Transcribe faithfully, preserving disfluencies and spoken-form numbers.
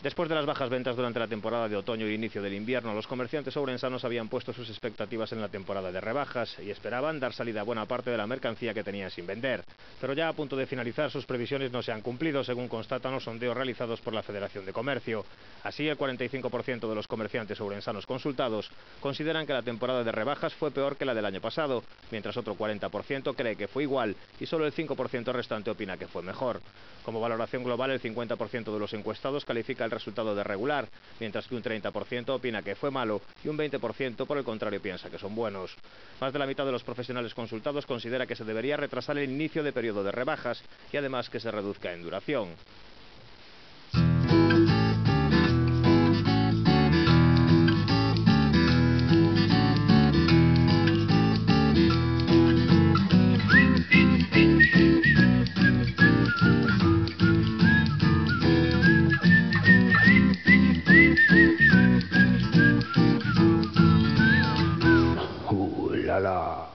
Después de las bajas ventas durante la temporada de otoño e inicio del invierno, los comerciantes ourensanos habían puesto sus expectativas en la temporada de rebajas y esperaban dar salida a buena parte de la mercancía que tenían sin vender. Pero ya a punto de finalizar, sus previsiones no se han cumplido, según constatan los sondeos realizados por la Federación de Comercio. Así, el cuarenta y cinco por ciento de los comerciantes ourensanos consultados consideran que la temporada de rebajas fue peor que la del año pasado, mientras otro cuarenta por ciento cree que fue igual y solo el cinco por ciento restante opina que fue mejor. Como valoración global, el cincuenta por ciento de los encuestados califica el resultado de regular, mientras que un treinta por ciento opina que fue malo y un veinte por ciento por el contrario piensa que son buenos. Más de la mitad de los profesionales consultados considera que se debería retrasar el inicio de periodo de rebajas y además que se reduzca en duración. Uh, la la.